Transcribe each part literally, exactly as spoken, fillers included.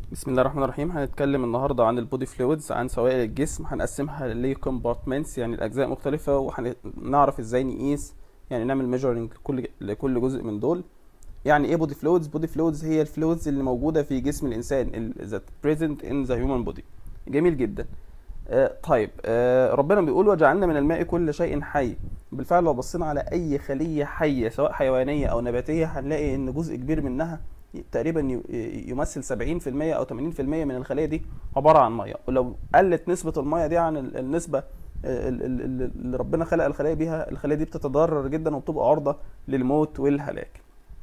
بسم الله الرحمن الرحيم. هنتكلم النهارده عن البودي فلويدز، عن سوائل الجسم. هنقسمها لكومبارتمنتس يعني الاجزاء مختلفه، وهنعرف ازاي نقيس، يعني نعمل ميجرنج لكل لكل جزء من دول. يعني ايه بودي فلويدز؟ بودي فلويدز هي الفلويدز اللي موجوده في جسم الانسان that present in the human body. جميل جدا. آه طيب، آه ربنا بيقول وجعلنا من الماء كل شيء حي. بالفعل لو بصينا على اي خليه حيه سواء حيوانيه او نباتيه هنلاقي ان جزء كبير منها تقريبا ي- يمثل سبعين في المية او ثمانين في المية من الخليه دي عباره عن ميه. ولو قلت نسبه الميه دي عن ال- النسبه ال- ال- ال- اللي ربنا خلق الخليه بيها، الخليه دي بتتضرر جدا وبتبقى عرضه للموت والهلاك.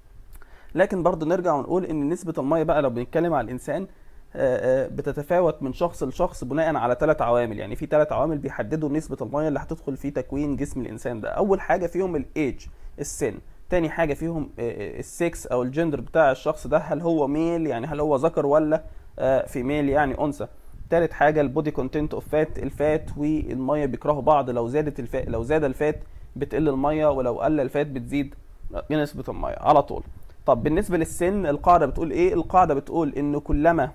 لكن برضه نرجع ونقول ان نسبة المية بقى لو بنتكلم على الانسان آه، آه، بتتفاوت من شخص لشخص بناء على ثلاث عوامل. يعني في ثلاث عوامل بيحددوا نسبة المية اللي هتدخل في تكوين جسم الانسان ده. اول حاجة فيهم الايدج، السن. تاني حاجة فيهم السكس او الجندر بتاع الشخص ده، هل هو ميل يعني هل هو ذكر ولا فيميل يعني انثى. تالت حاجة البودي كونتنت اوف فات، الفات والمية بيكرهوا بعض. لو زادت الفات لو زاد الفات بتقل المية، ولو قل الفات بتزيد نسبة المية على طول. طب بالنسبة للسن، القاعدة بتقول ايه؟ القاعدة بتقول ان كلما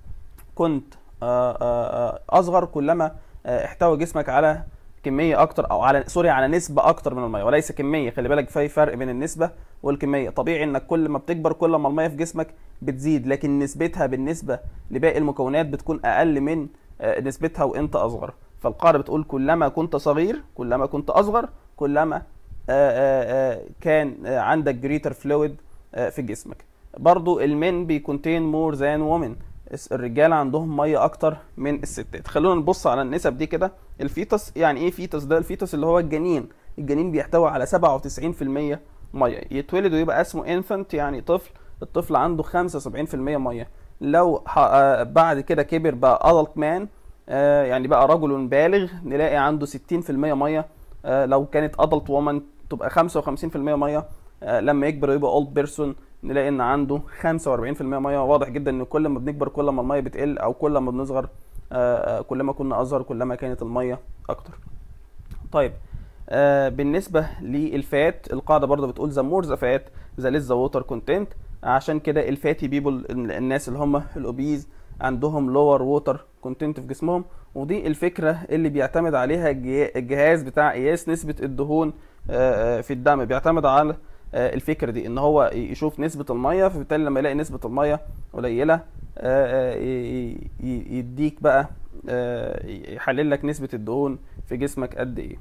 كنت آه، آه، آه، اصغر كلما آه، احتوى جسمك على كمية اكتر، او على سوري على نسبة اكتر من المية وليس كمية. خلي بالك في فرق بين النسبة والكمية. طبيعي انك كل ما بتكبر كل ما المية في جسمك بتزيد، لكن نسبتها بالنسبة لباقي المكونات بتكون اقل من آه، نسبتها وانت اصغر. فالقاعدة بتقول كلما كنت صغير كلما كنت اصغر كلما آه، آه، آه، كان آه، عندك greater fluid آه، في جسمك. برضو المين بيكونتين مور ذان وومن، الرجاله عندهم ميه اكتر من الستات. خلونا نبص على النسب دي كده. الفيتس، يعني ايه فيتس ده؟ الفيتس اللي هو الجنين. الجنين بيحتوي على سبعة وتسعين في المية ميه. يتولد ويبقى اسمه انفانت يعني طفل، الطفل عنده خمسة وسبعين في المية ميه. لو ح- آه، بعد كده كبر بقى ادلت مان، يعني بقى رجل بالغ، نلاقي عنده ستين في المية ميه. آه، لو كانت ادلت وومن تبقى خمسة وخمسين في المية ميه. آه، لما يكبر ويبقى اولد بيرسون نلاقي ان عنده خمسة واربعين في المية ميه. واضح جدا ان كل ما بنكبر كل ما الميه بتقل، او كل ما بنصغر آه، آه، كل ما كنا اصغر كل ما كانت الميه اكتر. طيب، آه بالنسبه للفات، القاعده برضه بتقول ذا مور ذا فات ذا ليس ذا ووتر كونتنت. عشان كده الفاتي بيبول، الناس اللي هم الاوبيز، عندهم لور ووتر كونتنت في جسمهم. ودي الفكره اللي بيعتمد عليها الجه- الجهاز بتاع قياس نسبه الدهون آه، آه، في الدم. بيعتمد على آه، الفكره دي ان هو يشوف نسبه الميه، فبالتالي لما يلاقي نسبه الميه قليله آه، آه، ي- ي- يديك بقى آه، يحلل لك نسبه الدهون في جسمك قد ايه.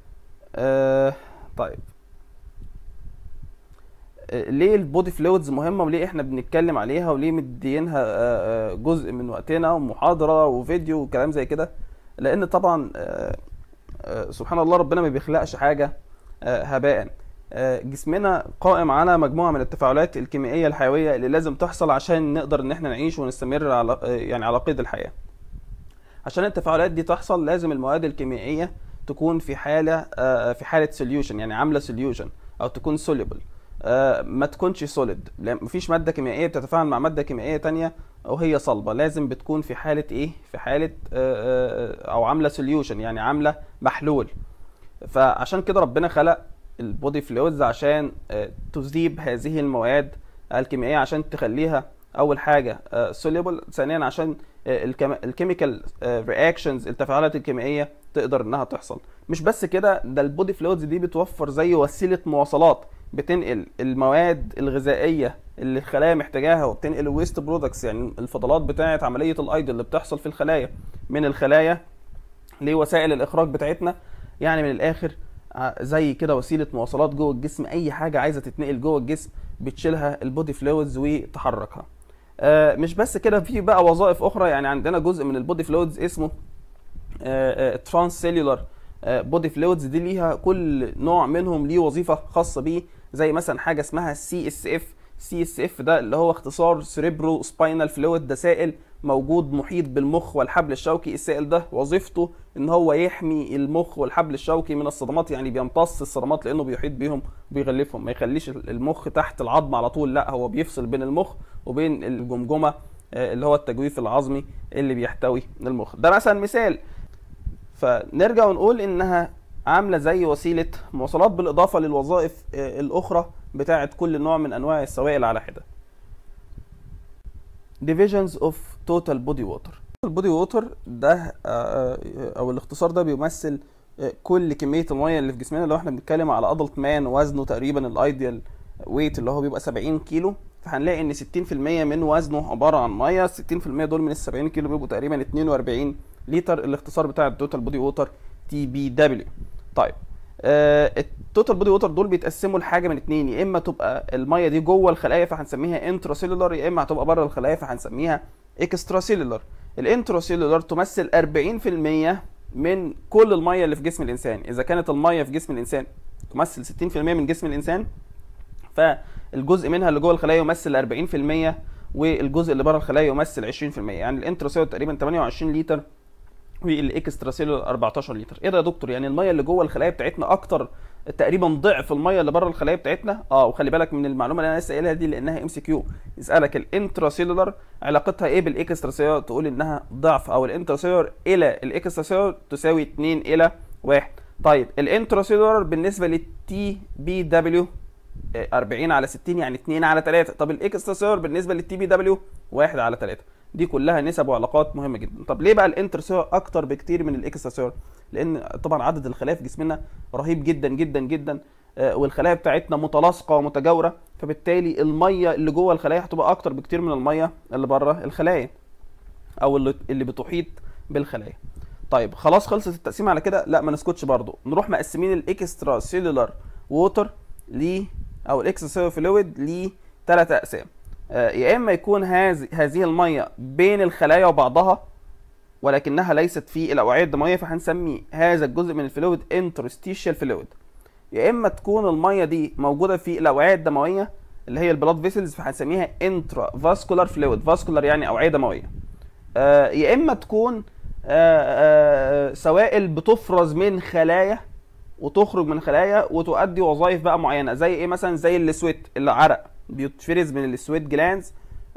آه طيب، آه ليه البودي فلويدز مهمة، وليه احنا بنتكلم عليها، وليه مدينها آه آه جزء من وقتنا ومحاضرة وفيديو وكلام زي كده؟ لان طبعا آه آه سبحان الله ربنا ما بيخلقش حاجة آه هباء. آه جسمنا قائم على مجموعة من التفاعلات الكيميائية الحيوية اللي لازم تحصل عشان نقدر ان احنا نعيش ونستمر على آه يعني على قيد الحياة. عشان التفاعلات دي تحصل لازم المواد الكيميائية تكون في حالة آه، في حالة سوليوشن، يعني عاملة سوليوشن، او تكون soluble. آه، ما تكونش سوليد. مفيش مادة كيميائية بتتفاعل مع مادة كيميائية تانية وهي صلبة. لازم بتكون في حالة ايه؟ في حالة آه، آه، او عاملة سوليوشن، يعني عاملة محلول. فعشان كده ربنا خلق البودي فلويدز عشان آه، تذيب هذه المواد الكيميائيه، عشان تخليها اول حاجه سوليبل، ثانيا عشان الكيميكال رياكشنز، التفاعلات الكيميائيه تقدر انها تحصل. مش بس كده، ده البودي فلويدز دي بتوفر زي وسيله مواصلات، بتنقل المواد الغذائيه اللي الخلايا محتاجاها، وبتنقل الويست برودكتس يعني الفضلات بتاعه عمليه الايض اللي بتحصل في الخلايا من الخلايا لوسائل الاخراج بتاعتنا. يعني من الاخر ع- زي كده وسيله مواصلات جوه الجسم. اي حاجه عايزه تتنقل جوه الجسم بتشيلها البودي فلويدز وتحركها. آه، مش بس كده، في بقى وظائف اخرى. يعني عندنا جزء من البودي فلويدز اسمه ترانس سيلولار بودي فلويدز. دي ليها كل نوع منهم ليه وظيفه خاصه بيه. زي مثلا حاجه اسمها سي اس اف. سي اس اف ده اللي هو اختصار سيريبرو سباينال فلويد. ده سائل موجود محيط بالمخ والحبل الشوكي. السائل ده وظيفته ان هو يحمي المخ والحبل الشوكي من الصدمات، يعني بيمتص الصدمات لانه بيحيط بيهم وبيغلفهم، ما يخليش المخ تحت العظم على طول، لا هو بيفصل بين المخ وبين الجمجمه آه، اللي هو التجويف العظمي اللي بيحتوي المخ. ده مثلا مثال. فنرجع ونقول انها عامله زي وسيله مواصلات بالاضافه للوظائف آه، الاخرى بتاعه كل نوع من انواع السوائل على حده. divisions of total body water. البودي ووتر ده او الاختصار ده بيمثل كل كميه الميه اللي في جسمنا. لو احنا بنتكلم على ادلت مان وزنه تقريبا الايديال ويت اللي هو بيبقى سبعين كيلو، فهنلاقي ان ستين في المية من وزنه عباره عن ميه. ستين في المية دول من ال سبعين كيلو بيبقوا تقريبا اتنين واربعين لتر. الاختصار بتاع التوتال بودي ووتر تي بي دبليو. طيب آه التوتال بودي ووتر دول بيتقسموا لحاجه من اتنين، يا اما تبقى الميه دي جوه الخلايا فهنسميها انترا سيلولار، يا اما هتبقى بره الخلايا فهنسميها اكسترا سيلولار. الانترا سيلولار تمثل اربعين في المية من كل الميه اللي في جسم الانسان. اذا كانت الميه في جسم الانسان تمثل ستين في المية من جسم الانسان، فالجزء منها اللي جوه الخلايا يمثل اربعين في المية والجزء اللي بره الخلايا يمثل عشرين في المية. يعني الانترا سيلولار تقريبا تمنية وعشرين لتر والاكسترا سيلولار اربعتاشر لتر. ايه ده يا دكتور؟ يعني الميه اللي جوه الخلايا بتاعتنا اكتر تقريبا ضعف الميه اللي بره الخلايا بتاعتنا؟ اه وخلي بالك من المعلومه اللي انا لسه قايلها دي لانها ام سي كيو. يسالك الانترا سيلولار علاقتها ايه بالاكسترا سيلولار، تقول انها ضعف، او الانترا سيلولار الى الاكسترا سيلولار تساوي اتنين الى واحد. طيب الانترا سيلولار بالنسبه للتي بي دبليو اربعين على ستين يعني اتنين على تلاتة. طب الاكسترا سيلولار بالنسبه للتي بي دبليو واحد على تلاتة. دي كلها نسب وعلاقات مهمه جدا. طب ليه بقى الانترا سيلولار اكتر بكتير من الاكسترا سيلولار؟ لان طبعا عدد الخلايا في جسمنا رهيب جدا جدا جدا، والخلايا بتاعتنا متلاصقه ومتجاوره، فبالتالي الميه اللي جوه الخلايا هتبقى اكتر بكتير من الميه اللي بره الخلايا او اللي اللي بتحيط بالخلايا. طيب خلاص خلصت التقسيم على كده؟ لا ما نسكتش برضو، نروح مقسمين الاكسترا سيلولار ووتر ل او الاكسترا سيلولار فلويد لثلاث اقسام. يا اما يكون هذه هذه الميه بين الخلايا وبعضها ولكنها ليست في الاوعيه الدمويه، فهنسمي هذا الجزء من الفلويد انترستيشال فلويد. يا اما تكون الميه دي موجوده في الاوعيه الدمويه اللي هي البلاد فيسلز، فهنسميها انترا فاسكولار فلويد. فاسكولار يعني اوعيه دمويه. آه يا اما تكون آه آه سوائل بتفرز من خلايا وتخرج من خلايا وتؤدي وظائف بقى معينه، زي ايه مثلا؟ زي السويت، العرق بيتفرز من السويت جلانز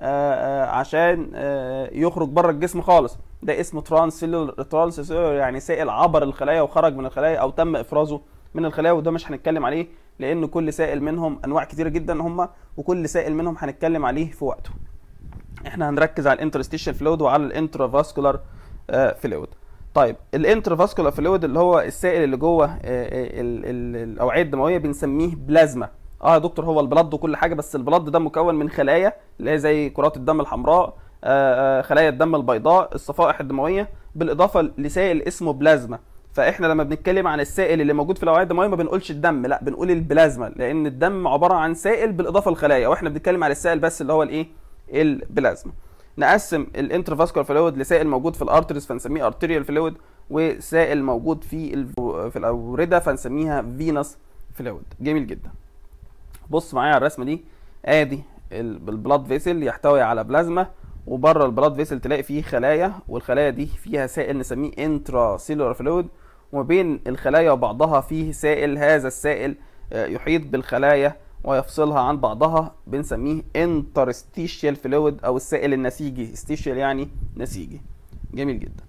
عشان آه يخرج بره الجسم خالص. ده اسمه ترانسيلولر. ترانسيلولر يعني سائل عبر الخلايا وخرج من الخلايا او تم افرازه من الخلايا، وده مش هنتكلم عليه لان كل سائل منهم انواع كتيره جدا هم، وكل سائل منهم هنتكلم عليه في وقته. احنا هنركز على الانترستيشال فلويد وعلى الانترافاسكولار فلويد. طيب الانترافاسكولار فلويد اللي هو السائل اللي جوه الاوعيه الدمويه بنسميه بلازما. اه يا دكتور هو البلد وكل حاجه، بس البلد ده مكون من خلايا اللي هي زي كرات الدم الحمراء، آآ آآ خلايا الدم البيضاء، الصفائح الدمويه، بالاضافه لسائل اسمه بلازما. فاحنا لما بنتكلم عن السائل اللي موجود في الاوعيه الدمويه ما بنقولش الدم، لا بنقول البلازما، لان الدم عباره عن سائل بالاضافه للخلايا، واحنا بنتكلم على السائل بس اللي هو الايه؟ البلازما. نقسم الانترفاسكولار فلويد لسائل موجود في الارتريز فنسميه ارتيريال فلويد، وسائل موجود في في الاورده فنسميها فينوس فلويد. جميل جدا. بص معايا على الرسمه دي، ادي البلاد فيسل يحتوي على بلازما، وبره البلاد فيسل تلاقي فيه خلايا، والخلايا دي فيها سائل نسميه انترا سيلولار فلويد، وما بين الخلايا وبعضها فيه سائل، هذا السائل يحيط بالخلايا ويفصلها عن بعضها بنسميه انترستيشيال فلويد او السائل النسيجي. استيشيال يعني نسيجي. جميل جدا.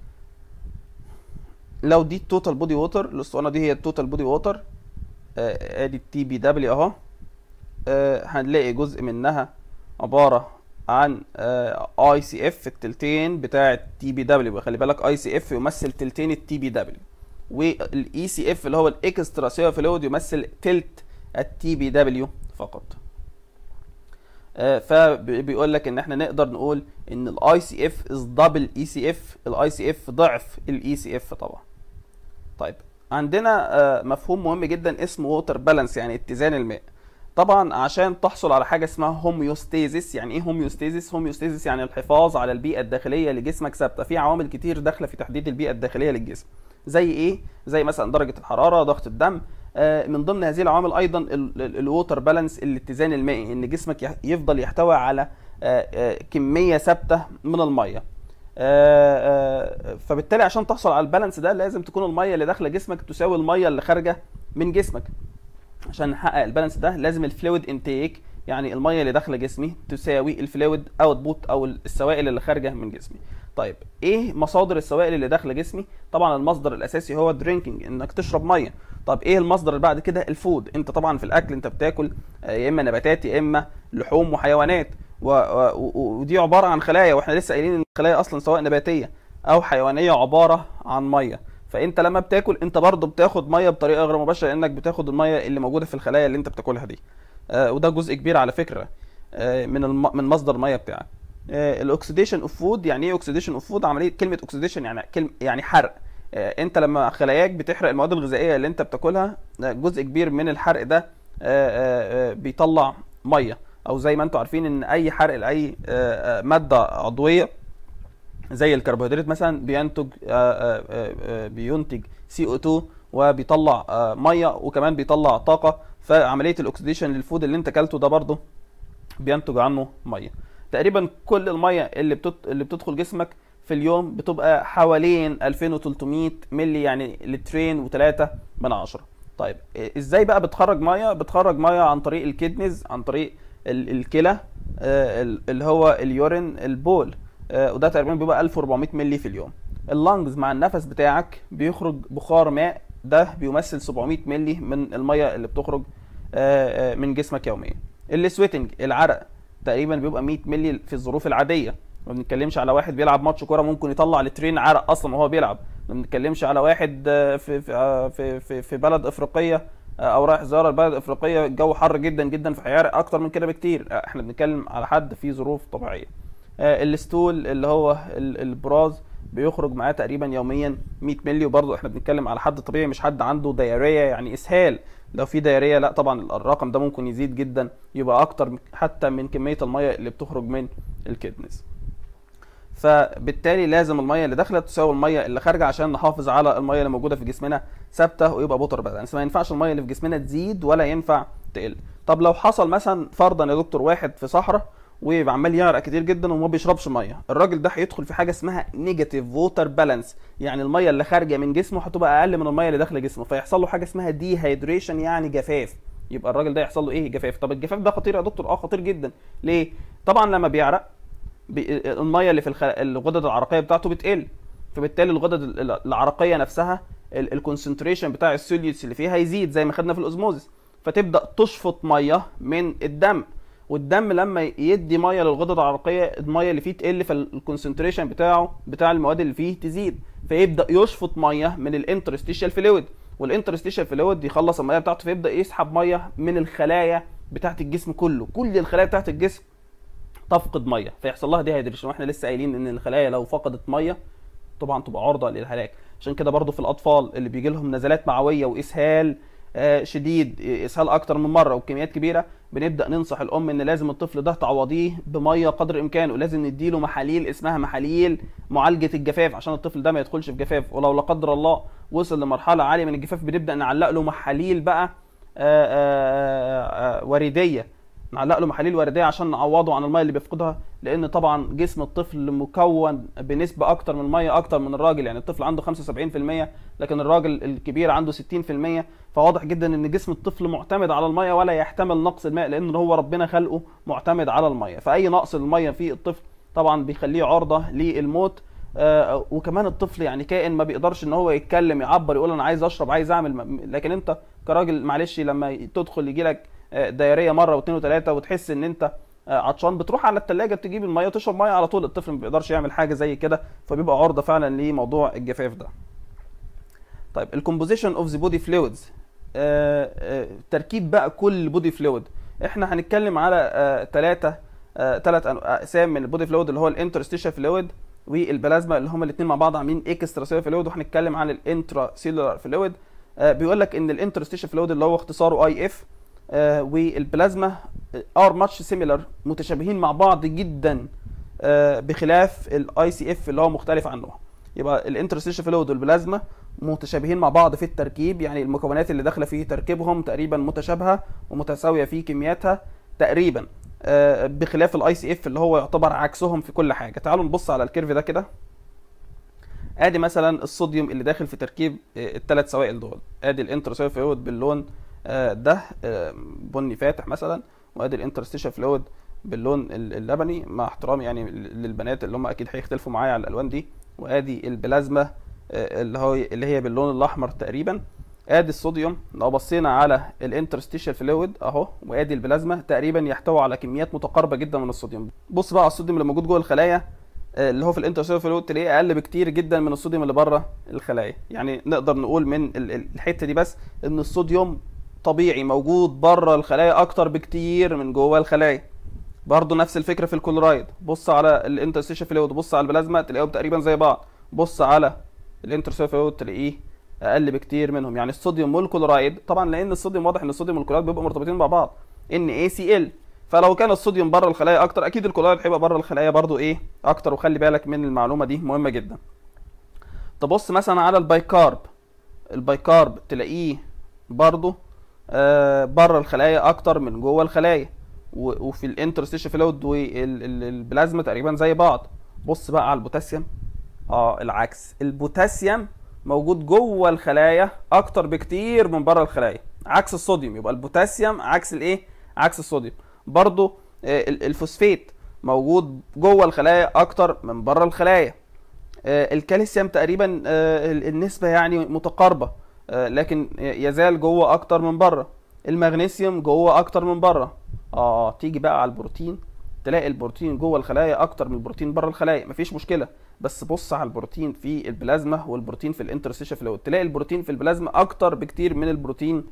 لو دي التوتال بودي ووتر، الاسطوانه دي هي التوتال بودي ووتر، ادي التي بي دبليو اهو. آه هنلاقي جزء منها عباره عن اي سي اف، التلتين بتاع التي بي دبليو. خلي بالك اي سي اف يمثل تلتين التي بي دبليو، والاي سي اف اللي هو الاكسترا سيلولار فلويد يمثل تلت التي بي دبليو فقط. آه فبيقول لك ان احنا نقدر نقول ان الاي سي اف از دبل اي سي اف، الاي سي اف ضعف الاي سي اف طبعا. طيب عندنا مفهوم مهم جدا اسمه ووتر بالانس، يعني اتزان الماء. طبعا عشان تحصل على حاجه اسمها هوميوستيزيس. يعني ايه هوميوستيزيس؟ هوميوستيزيس يعني الحفاظ على البيئه الداخليه لجسمك ثابته. في عوامل كتير داخله في تحديد البيئه الداخليه للجسم، زي ايه؟ زي مثلا درجه الحراره، ضغط الدم. من ضمن هذه العوامل ايضا الووتر بالانس، الاتزان المائي، ان جسمك يفضل يحتوي على كميه ثابته من الميه. آآ آآ فبالتالي عشان تحصل على البالانس ده لازم تكون الميه اللي داخله جسمك تساوي الميه اللي خارجه من جسمك. عشان نحقق البالانس ده لازم الفلويد انتيك، يعني الميه اللي داخله جسمي تساوي الفلويد اوتبوت او السوائل اللي خارجه من جسمي. طيب ايه مصادر السوائل اللي داخله جسمي؟ طبعا المصدر الاساسي هو درينكينج، انك تشرب ميه. طب ايه المصدر اللي بعد كده؟ الفود. انت طبعا في الاكل انت بتاكل يا اما نباتات يا اما لحوم وحيوانات، ودي عباره عن خلايا، واحنا لسه قايلين ان الخلايا اصلا سواء نباتيه او حيوانيه عباره عن ميه. فانت لما بتاكل انت برضه بتاخد ميه بطريقه غير مباشره، لانك بتاخد الميه اللي موجوده في الخلايا اللي انت بتاكلها دي. آه وده جزء كبير على فكره آه من الم... من مصدر الميه بتاعك. آه الاكسيديشن اوف فود، يعني ايه اوكسيديشن اوف فود؟ عمليه كلمه اوكسيديشن يعني كلمه يعني حرق. آه انت لما خلاياك بتحرق المواد الغذائيه اللي انت بتاكلها، جزء كبير من الحرق ده آه آه بيطلع ميه، او زي ما انتم عارفين ان اي حرق لاي آه آه ماده عضويه زي الكربوهيدرات مثلا بينتج آآ آآ بينتج سي او اتنين وبيطلع ميه وكمان بيطلع طاقه. فعمليه الاكسديشن للفود اللي انت اكلته ده برضه بينتج عنه ميه. تقريبا كل الميه اللي بتت... اللي بتدخل جسمك في اليوم بتبقى حوالين ألفين وتلتمية مللي، يعني لترين وتلاتة من عشرة. طيب ازاي بقى بتخرج ميه؟ بتخرج ميه عن طريق الكدنز، عن طريق ال... الكلى، اللي هو اليورين، البول، وده تقريبا بيبقى ألف وأربعمية مللي في اليوم. اللنجز مع النفس بتاعك بيخرج بخار ماء، ده بيمثل سبعمية مللي من الميه اللي بتخرج من جسمك يوميا. السويتنج، العرق، تقريبا بيبقى مية مللي في الظروف العاديه. ما بنتكلمش على واحد بيلعب ماتش كوره ممكن يطلع لترين عرق اصلا وهو بيلعب. ما بنتكلمش على واحد في في في في بلد افريقيه او رايح زياره لبلد افريقيه الجو حر جدا جدا فهيعرق اكتر من كده بكتير. احنا بنتكلم على حد في ظروف طبيعيه. الستول اللي هو البراز بيخرج معاه تقريبا يوميا مية مللي، وبرضه احنا بنتكلم على حد طبيعي مش حد عنده دياريه يعني اسهال. لو في دياريه لا طبعا الرقم ده ممكن يزيد جدا، يبقى اكتر حتى من كميه الميه اللي بتخرج من الكدنس. فبالتالي لازم الميه اللي داخله تساوي الميه اللي خارجه عشان نحافظ على الميه اللي موجوده في جسمنا ثابته ويبقى بوتر بالانس. ما ينفعش الميه اللي في جسمنا تزيد ولا ينفع تقل. طب لو حصل مثلا فرضا يا دكتور واحد في صحراء وعمال يعرق كتير جدا وما بيشربش ميه، الراجل ده هيدخل في حاجه اسمها نيجاتيف ووتر بالانس، يعني الميه اللي خارجه من جسمه هتبقى اقل من الميه اللي داخله جسمه، فيحصل له حاجه اسمها دي هيدريشن يعني جفاف. يبقى الراجل ده يحصل له ايه؟ جفاف. طب الجفاف ده خطير يا دكتور؟ اه خطير جدا. ليه؟ طبعا لما بيعرق بي... الميه اللي في الخ... الغدد العرقيه بتاعته بتقل، فبالتالي الغدد العرقيه نفسها الكونسنتريشن بتاع السوليوتس اللي فيها يزيد زي ما خدنا في الاوزموزيس، فتبدا تشفط ميه من الدم، والدم لما يدي ميه للغدد العرقيه الميه اللي فيه تقل فالكونسنتريشن بتاعه بتاع المواد اللي فيه تزيد، فيبدا يشفط ميه من الانترستيشال فلويد، والانترستيشال فلويد يخلص الميه بتاعته فيبدا يسحب ميه من الخلايا بتاعت الجسم كله. كل الخلايا بتاعت الجسم تفقد ميه فيحصل لها دي هيدريشن، واحنا لسه قايلين ان الخلايا لو فقدت ميه طبعا تبقى عرضه للهلاك. عشان كده برضو في الاطفال اللي بيجي لهم نزلات معويه واسهال شديد، اسهال اكتر من مره وبكميات كبيره، بنبدا ننصح الام ان لازم الطفل ده تعوضيه بميه قدر الامكان، ولازم نديله محاليل اسمها محاليل معالجه الجفاف عشان الطفل ده ما يدخلش في جفاف. ولو لا قدر الله وصل لمرحله عاليه من الجفاف بنبدا نعلق له محاليل بقى آآ آآ وريديه، نعلق له محاليل ورديه عشان نعوضه عن الميه اللي بيفقدها، لان طبعا جسم الطفل مكون بنسبه اكتر من الميه اكتر من الراجل. يعني الطفل عنده خمسة وسبعين في المية لكن الراجل الكبير عنده ستين في المية، فواضح جدا ان جسم الطفل معتمد على الميه ولا يحتمل نقص الماء، لان هو ربنا خلقه معتمد على الميه. فاي نقص الميه في الطفل طبعا بيخليه عرضه للموت. آه وكمان الطفل يعني كائن ما بيقدرش ان هو يتكلم يعبر يقول انا عايز اشرب عايز اعمل، لكن انت كراجل معلش لما تدخل يجي لك دايريه مره واثنين وثلاثه وتحس ان انت عطشان بتروح على الثلاجه تجيب الميه وتشرب ميه على طول. الطفل ما بيقدرش يعمل حاجه زي كده فبيبقى عرضه فعلا لموضوع الجفاف ده. طيب الكومبوزيشن اوف ذا بودي فلويدز، تركيب بقى كل بودي فلويد. احنا هنتكلم على ثلاثه ثلاث اقسام من البودي فلويد اللي هو الانترستيشال فلويد والبلازما اللي هما الاثنين مع بعض عاملين اكسترا سيلولار فلويد، وهنتكلم عن الانترا سيلولار فلويد. بيقول لك ان الانترستيشال فلويد اللي هو اختصاره اي اف آه والبلازما ار ماتش سيميلر، متشابهين مع بعض جدا آه بخلاف الاي سي اف اللي هو مختلف عنه. يبقى الانترستيشال فلويد والبلازما متشابهين مع بعض في التركيب، يعني المكونات اللي داخله فيه تركيبهم تقريبا متشابهه ومتساويه في كمياتها تقريبا آه بخلاف الاي سي اف اللي هو يعتبر عكسهم في كل حاجه. تعالوا نبص على الكيرف ده كده. ادي مثلا الصوديوم اللي داخل في تركيب الثلاث سوائل دول، ادي الانترستيشال فلويد باللون ده بني فاتح مثلا، وادي الانترستيشال فلويد باللون اللبني مع احترامي يعني للبنات اللي هم اكيد هيختلفوا معايا على الالوان دي، وادي البلازما اللي هو اللي هي باللون الاحمر تقريبا. ادي الصوديوم لو بصينا على الانترستيشال فلويد اهو، وادي البلازما تقريبا يحتوي على كميات متقاربه جدا من الصوديوم. بص بقى على الصوديوم اللي موجود جوه الخلايا اللي هو في الانترستيشال فلويد، تلاقيه اقل بكتير جدا من الصوديوم اللي بره الخلايا. يعني نقدر نقول من الحته دي بس ان الصوديوم طبيعي موجود بره الخلايا اكتر بكتير من جوه الخلايا. برضه نفس الفكره في الكلورايد، بص على الانترستيشال فلويد وبص على البلازما تلاقيهم تقريبا زي بعض، بص على الانترستيشال فلويد تلاقيه اقل بكتير منهم. يعني الصوديوم والكلورايد طبعا، لان الصوديوم واضح ان الصوديوم والكلورايد بيبقوا مرتبطين مع بعض ان اي سي ال، فلو كان الصوديوم بره الخلايا اكتر اكيد الكلورايد هيبقى بره الخلايا برضو ايه اكتر، وخلي بالك من المعلومه دي مهمه جدا. تبص مثلا على البايكارب، البايكارب تلاقيه برضو آه بره الخلايا اكتر من جوه الخلايا، وفي الانترستيشال فلويد والبلازما تقريبا زي بعض. بص بقى على البوتاسيوم، اه العكس، البوتاسيوم موجود جوه الخلايا اكتر بكتير من بره الخلايا عكس الصوديوم. يبقى البوتاسيوم عكس الايه عكس الصوديوم. برضو الفوسفات موجود جوه الخلايا اكتر من بره الخلايا. الكالسيوم تقريبا النسبه يعني متقاربه، لكن يزال جوه اكتر من بره. المغنيسيوم جوه اكتر من بره. اه تيجي بقى على البروتين، تلاقي البروتين جوه الخلايا اكتر من البروتين بره الخلايا، مفيش مشكله. بس بص على البروتين في البلازما والبروتين في الانترستيشال فلويد، تلاقي البروتين في البلازما اكتر بكتير من البروتين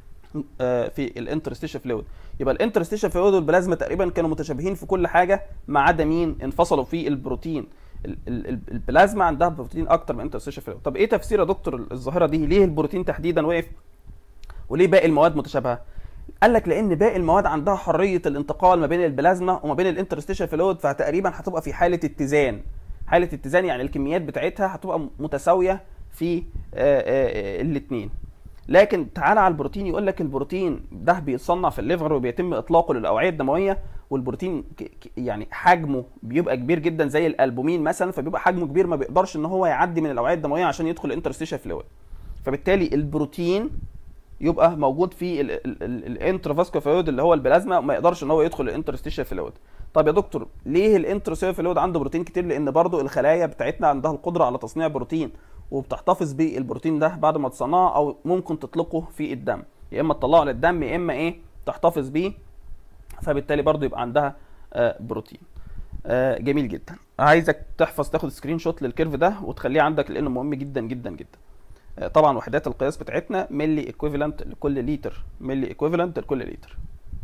في الانترستيشال فلويد. يبقى الانترستيشال فلويد والبلازما تقريبا كانوا متشابهين في كل حاجه ما عدا مين؟ انفصلوا في البروتين. البلازما عندها بروتين اكتر من الانترستيشال فلويد. طب ايه تفسير يا دكتور الظاهره دي؟ ليه البروتين تحديدا وقف وليه باقي المواد متشابهه؟ قال لك لان باقي المواد عندها حريه الانتقال ما بين البلازما وما بين الانترستيشال فلويد، فتقريبا هتبقى في حاله اتزان. حاله اتزان يعني الكميات بتاعتها هتبقى متساويه في الاثنين. لكن تعالى على البروتين، يقول لك البروتين ده بيتصنع في الليفر وبيتم اطلاقه للاوعيه الدمويه، والبروتين يعني حجمه بيبقى كبير جدا زي الالبومين مثلا، فبيبقى حجمه كبير ما بيقدرش ان هو يعدي من الاوعيه الدمويه عشان يدخل الانترستيشال فلويد. فبالتالي البروتين يبقى موجود في الانترافاسكولار فلويد اللي هو البلازما، ما يقدرش ان هو يدخل الانترستيشال فلويد. طب يا دكتور ليه الانترستيشال فلويد عنده بروتين كتير؟ لان برضو الخلايا بتاعتنا عندها القدره على تصنيع بروتين، وبتحتفظ بالبروتين ده بعد ما تصنعه، او ممكن تطلقه في الدم، يا اما تطلعه للدم يا اما ايه تحتفظ بيه، فبالتالي برضو يبقى عندها آه بروتين. آه جميل جدا. عايزك تحفظ تاخد سكرين شوت للكيرف ده وتخليه عندك لانه مهم جدا جدا جدا. آه طبعا وحدات القياس بتاعتنا ملي ايكويفالنت لكل لتر، ملي ايكويفالنت لكل لتر.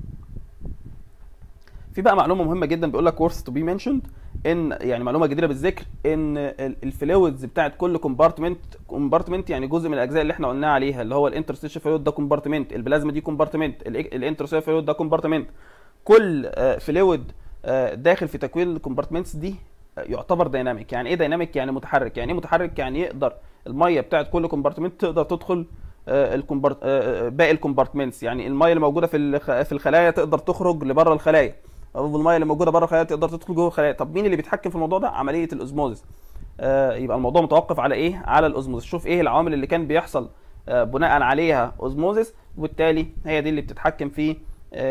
في بقى معلومه مهمه جدا بيقول لك worth to be mentioned، ان يعني معلومه جديره بالذكر، ان الفلويدز بتاعت كل كومبارتمنت، كومبارتمنت يعني جزء من الاجزاء اللي احنا قلنا عليها، اللي هو الانترستيشال فلويد ده كومبارتمنت، البلازما دي كومبارتمنت، الانترستيشال فلويد ده كومبارتمنت. كل فلويد داخل في تكوين الكومبارتمنتس دي يعتبر دايناميك. يعني ايه دايناميك؟ يعني متحرك. يعني ايه متحرك؟ يعني يقدر الميه بتاعت كل كومبارتمنت تقدر تدخل الكومبارت باقي الكومبارتمنتس، يعني الميه اللي موجوده في في الخلايا تقدر تخرج لبره الخلايا، او الميه اللي موجوده بره الخلايا تقدر تدخل جوه الخلايا. طب مين اللي بيتحكم في الموضوع ده؟ عمليه الاوزموزيس. آه يبقى الموضوع متوقف على ايه؟ على الاوزموزيس. شوف ايه العوامل اللي كان بيحصل آه بناء عليها اوزموزيس، وبالتالي هي دي اللي بتتحكم في آه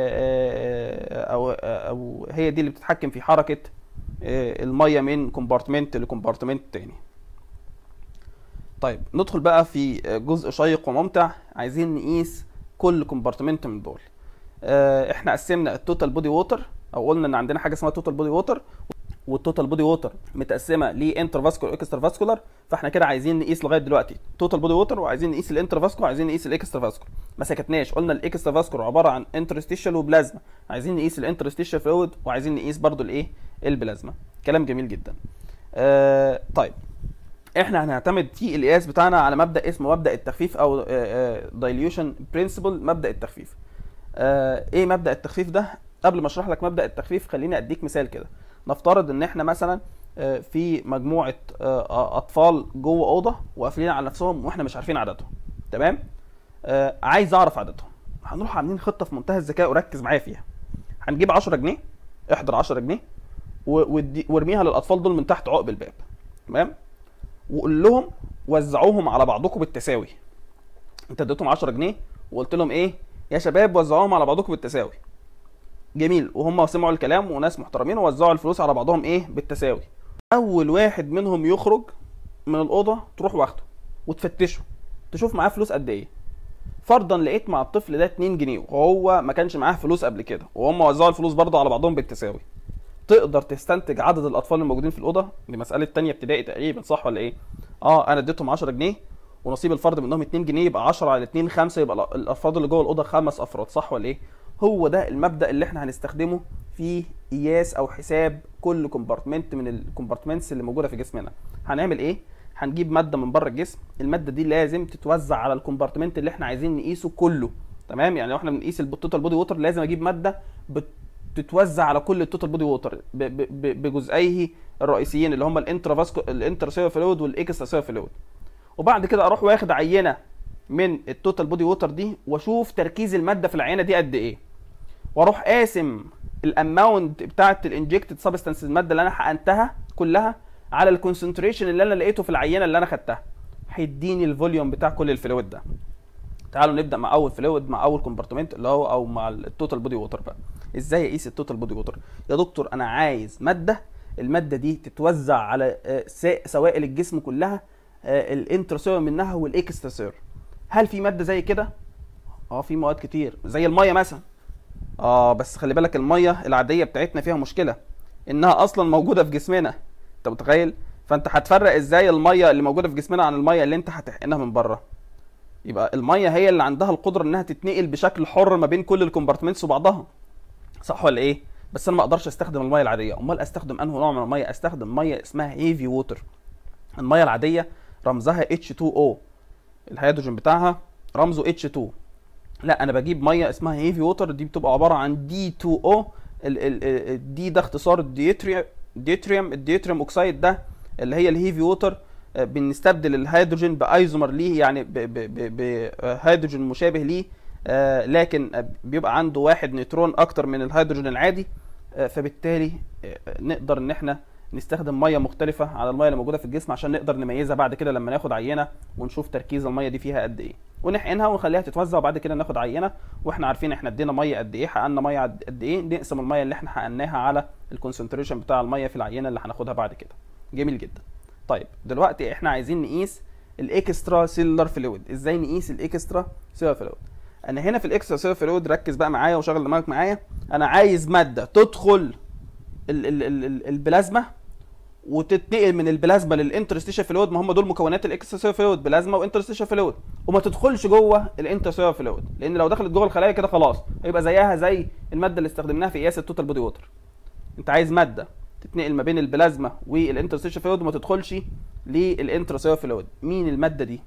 آه او آه او هي دي اللي بتتحكم في حركه آه الميه من كومبارتمنت لكومبارتمنت تاني. طيب ندخل بقى في جزء شيق وممتع، عايزين نقيس كل كومبارتمنت من دول. آه احنا قسمنا التوتال بودي ووتر، او قلنا ان عندنا حاجه اسمها توتال بودي ووتر، والتوتال بودي ووتر متقسمه لانترفاسكولار واكسترافاسكولار. فاحنا كده عايزين نقيس لغايه دلوقتي توتال بودي ووتر، وعايزين نقيس الانترفاسكولار، وعايزين نقيس الاكسترافاسكولار. ما سكتناش، قلنا الاكسترافاسكولار عباره عن انترستيشال وبلازما، عايزين نقيس الانترستيشال فلويد، وعايزين نقيس برضو الايه البلازما. كلام جميل جدا. آه طيب احنا هنعتمد في القياس بتاعنا على مبدا اسمه مبدا التخفيف، او دايليوشن برنسبل، مبدا التخفيف. آه ايه مبدا التخفيف ده؟ قبل ما اشرح لك مبدا التخفيف خليني اديك مثال كده. نفترض ان احنا مثلا آه في مجموعه آه اطفال جوه اوضه وقافلين على نفسهم واحنا مش عارفين عددهم، تمام؟ آه عايز اعرف عددهم. هنروح عاملين خطه في منتهى الذكاء وركز معايا فيها. هنجيب عشرة جنيه، احضر عشرة جنيه وارميها للاطفال دول من تحت عقب الباب، تمام؟ وقول لهم وزعوهم على بعضكم بالتساوي. انت اديتهم عشرة جنيه وقلت لهم ايه يا شباب وزعوهم على بعضكم بالتساوي. جميل، وهم سمعوا الكلام وناس محترمين ووزعوا الفلوس على بعضهم ايه بالتساوي. اول واحد منهم يخرج من الاوضه تروح واخده وتفتشه تشوف معاه فلوس قد ايه. فرضا لقيت مع الطفل ده اتنين جنيه وهو ما كانش معاه فلوس قبل كده، وهم وزعوا الفلوس برضه على بعضهم بالتساوي، تقدر تستنتج عدد الاطفال الموجودين في الاوضه؟ دي مساله تانية ابتدائي تقريبا، صح ولا ايه؟ اه انا اديتهم عشرة جنيه ونصيب الفرد منهم اتنين جنيه، يبقى عشرة على اتنين خمسة، يبقى الافراد اللي جوه الاوضه خمس افراد، صح ولا ايه؟ هو ده المبدا اللي احنا هنستخدمه في قياس او حساب كل كومبارتمنت من الكومبارتمنتس اللي موجوده في جسمنا. هنعمل ايه؟ هنجيب ماده من بره الجسم، الماده دي لازم تتوزع على الكومبارتمنت اللي احنا عايزين نقيسه كله، تمام؟ يعني لو احنا بنقيس التوتال بودي ووتر لازم اجيب ماده بتتوزع على كل التوتال بودي ووتر بجزئيه الرئيسيين اللي هم الانترافاسكو الانترسيلولار فلويد والاكسترا سيلولار فلويد. وبعد كده اروح واخد عينه من التوتال بودي ووتر دي واشوف تركيز الماده في العينه دي قد ايه، واروح قاسم الاماونت بتاعه الانجكتد سبستانس، الماده اللي انا حقنتها كلها، على الكونسنتريشن اللي انا لقيته في العينه اللي انا خدتها، هيديني الفوليوم بتاع كل الفلويد ده. تعالوا نبدا مع اول فلويد، مع اول كومبارتمنت اللي هو او مع التوتال بودي ووتر بقى. ازاي اقيس التوتال بودي ووتر؟ يا دكتور انا عايز ماده، الماده دي تتوزع على سوائل الجسم كلها، الانترسيلولار منها والاكستراسيلولار. هل في ماده زي كده؟ اه في مواد كتير زي الميه مثلا. اه بس خلي بالك الميه العاديه بتاعتنا فيها مشكله انها اصلا موجوده في جسمنا، انت متخيل؟ فانت هتفرق ازاي الميه اللي موجوده في جسمنا عن الميه اللي انت هتحقنها من بره؟ يبقى الميه هي اللي عندها القدره انها تتنقل بشكل حر ما بين كل الكومبارتمنتس وبعضها، صح ولا ايه؟ بس انا ما اقدرش استخدم الميه العاديه، امال استخدم انه نوع من الميه؟ استخدم ميه اسمها هيفي ووتر. الميه العاديه رمزها اتش اتنين او، الهيدروجين بتاعها رمزه اتش اتنين. لا انا بجيب ميه اسمها هيفي ووتر، دي بتبقى عباره عن دي اتنين او، الدي ده اختصار الديتريوم، الديتريوم الديتريوم اوكسيد ده اللي هي الهيفي ووتر. بنستبدل الهيدروجين بايزومر ليه، يعني بهيدروجين مشابه ليه، آه لكن بيبقى عنده واحد نيوترون اكتر من الهيدروجين العادي، آه فبالتالي آه نقدر ان احنا نستخدم ميه مختلفه على الميه اللي موجوده في الجسم عشان نقدر نميزها بعد كده لما ناخد عينه ونشوف تركيز الميه دي فيها قد ايه، ونحقنها ونخليها تتوزع، وبعد كده ناخد عينه واحنا عارفين احنا ادينا ميه قد ايه، حقنا ميه قد ايه، نقسم الميه اللي احنا حقناها على الكونسنتريشن بتاع الميه في العينه اللي هناخدها بعد كده. جميل جدا. طيب دلوقتي احنا عايزين نقيس الاكسترا سيلولار فلويد. ازاي نقيس الاكسترا سيلولار فلويد؟ انا هنا في الاكسترا سيلولار فلويد ركز بقى معايا وشغل دماغك معايا، انا عايز ماده تدخل ال ال ال البلازما وتتنقل من البلازما للانترستيشال فلويد، ما هم دول مكونات الاكسترا سيلولار فلويد، بلازما وانترستيشال فلويد، وما تدخلش جوه الانترسيلولار فلويد، لان لو دخلت جوه الخلايا كده خلاص هيبقى زيها زي الماده اللي استخدمناها في قياس التوتال بودي ووتر. انت عايز ماده تتنقل ما بين البلازما والانترستيشال فلويد وما تدخلش للانترسيلولار فلويد. مين الماده دي؟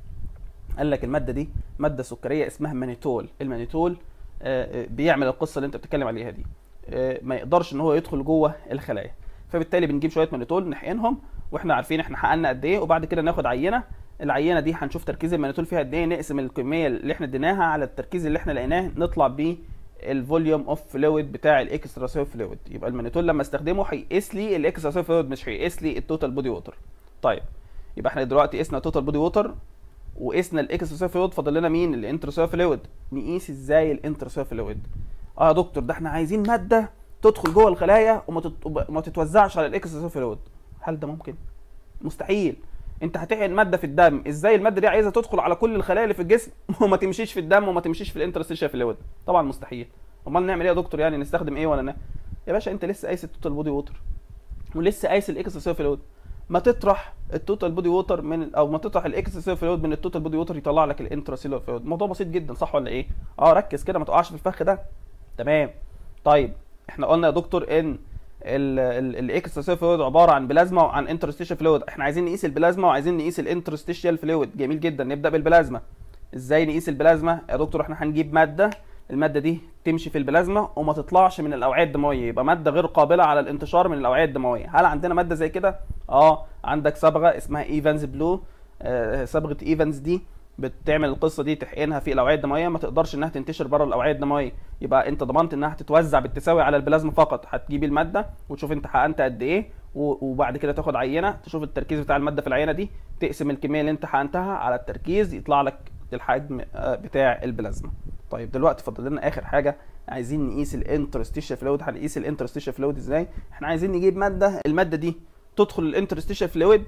قال لك الماده دي ماده سكريه اسمها مانيتول. المانيتول بيعمل القصه اللي انت بتتكلم عليها دي، ما يقدرش ان هو يدخل جوه الخلايا، فبالتالي بنجيب شويه مانيتول نحقنهم واحنا عارفين احنا حققنا قد ايه، وبعد كده ناخد عينه، العينه دي هنشوف تركيز المانيتول فيها قد ايه، نقسم الكميه اللي احنا اديناها على التركيز اللي احنا لقيناه، نطلع بيه الفوليوم اوف فلويد بتاع الاكسترا سيلولار فلويد. يبقى المانيتول لما استخدمه هيقيس لي الاكسترا سيلولار فلويد، مش هيقيس لي التوتال بودي ووتر. طيب يبقى احنا دلوقتي قسنا التوتال بودي ووتر وقسنا الاكسترا سيلولار فلويد، فاضل لنا مين؟ الانترا سيلولار فلويد. نقيس ازاي الانترا سيلولار فلويد؟ اه يا دكتور ده احنا عايزين ماده تدخل جوه الخلايا وما تت... ما تتوزعش على الاكسترا سيلولار فلويد. هل ده ممكن؟ مستحيل. انت هتحقن ماده في الدم، ازاي الماده دي عايزه تدخل على كل الخلايا اللي في الجسم وما تمشيش في الدم وما تمشيش في الانترستيشال فلويد؟ طبعا مستحيل. امال نعمل ايه يا دكتور؟ يعني نستخدم ايه ولا نا؟ يا باشا انت لسه قايس التوتال بودي ووتر ولسه قايس الاكسترا سيلولار فلويد، ما تطرح التوتال بودي ووتر من او ما تطرح الاكسترا سيلولار فلويد من التوتال بودي ووتر يطلع لك الانترا سيلولار فلويد. الموضوع بسيط جدا، صح ولا ايه؟ اه ركز كده ما تقعش في الفخ ده. تمام. طيب احنا قلنا يا دكتور ان الاكسترا سيلولار فلويد عباره عن بلازما وعن انترستيشال فلويد، احنا عايزين نقيس البلازما وعايزين نقيس الانترستيشال فلويد. جميل جدا. نبدا بالبلازما. ازاي نقيس البلازما يا دكتور؟ احنا هنجيب ماده، الماده دي تمشي في البلازما وما تطلعش من الاوعيه الدمويه، يبقى ماده غير قابله على الانتشار من الاوعيه الدمويه. هل عندنا ماده زي كده؟ اه عندك صبغه اسمها ايفانز بلو، آه صبغه ايفانز دي بتعمل القصه دي، تحقنها في الاوعيه الدمويه ما تقدرش انها تنتشر بره الاوعيه الدمويه، يبقى انت ضمنت انها هتتوزع بالتساوي على البلازما فقط. هتجيب الماده وتشوف انت حقنت قد ايه، وبعد كده تاخد عينه تشوف التركيز بتاع الماده في العينه دي، تقسم الكميه اللي انت حقنتها على التركيز يطلع لك الحجم بتاع البلازما. طيب دلوقتي فاضل لنا اخر حاجه، عايزين نقيس الانترستيشال فلويد. هنقيس الانترستيشال فلويد ازاي؟ احنا عايزين نجيب ماده، الماده دي تدخل الانترستيشال فلويد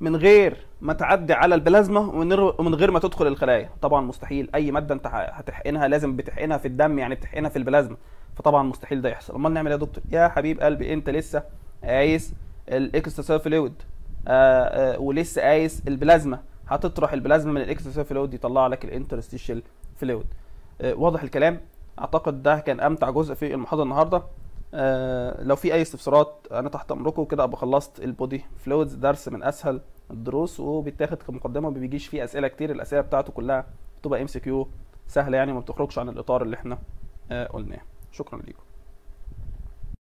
من غير ما تعدي على البلازما ومن غير ما تدخل الخلايا. طبعا مستحيل، اي ماده انت هتحقنها لازم بتحقنها في الدم، يعني بتحقنها في البلازما، فطبعا مستحيل ده يحصل. امال نعمل ايه يا دكتور؟ يا حبيب قلبي انت لسه قايس الاكسترا فلويد ولسه قايس البلازما، هتطرح البلازما من الاكسترا فلويد يطلع لك الانترستيشال فلويد. آه واضح الكلام؟ اعتقد ده كان امتع جزء في المحاضره النهارده. آه لو في اي استفسارات انا تحت امركم. كده ابقى خلصت البودي فلويدز، درس من اسهل الدروس وبيتاخد كمقدمه، ما بيجيش فيه اسئله كتير، الاسئله بتاعته كلها بتبقى ام سي كيو سهله يعني، ما بتخرجش عن الاطار اللي احنا آه قلناه. شكرا ليكم.